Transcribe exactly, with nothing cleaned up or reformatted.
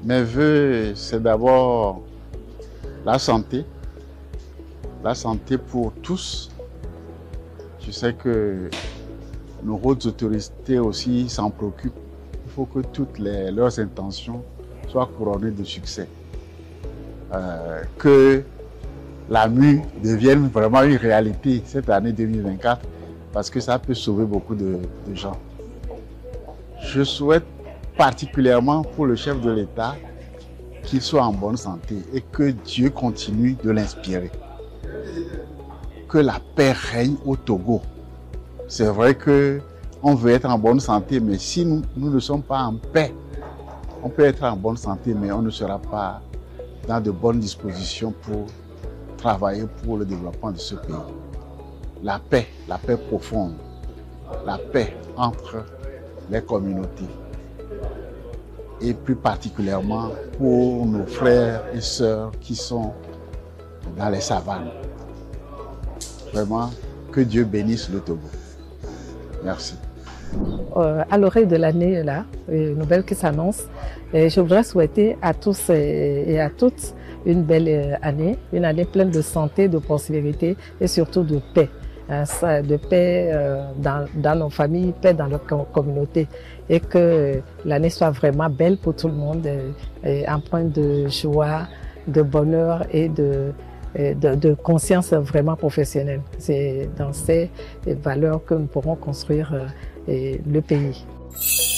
Mes vœux, c'est d'abord la santé, la santé pour tous. Je sais que nos hautes autorités aussi s'en préoccupent. Il faut que toutes les, leurs intentions soient couronnées de succès. Euh, que la M U devienne vraiment une réalité cette année deux mille vingt-quatre, parce que ça peut sauver beaucoup de, de gens. Je souhaite particulièrement pour le chef de l'État qu'il soit en bonne santé et que Dieu continue de l'inspirer. Que la paix règne au Togo. C'est vrai qu'on veut être en bonne santé, mais si nous, nous ne sommes pas en paix, on peut être en bonne santé, mais on ne sera pas dans de bonnes dispositions pour travailler pour le développement de ce pays. La paix, la paix profonde, la paix entre les communautés. Et plus particulièrement pour nos frères et sœurs qui sont dans les savanes. Vraiment, que Dieu bénisse le Togo. Merci. Euh, à l'oreille de l'année, là, une nouvelle qui s'annonce, je voudrais souhaiter à tous et à toutes une belle année, une année pleine de santé, de prospérité et surtout de paix. De paix dans, dans nos familles, paix dans nos communautés, et que l'année soit vraiment belle pour tout le monde, empreinte de joie, de bonheur et de, de, de conscience vraiment professionnelle. C'est dans ces valeurs que nous pourrons construire le pays.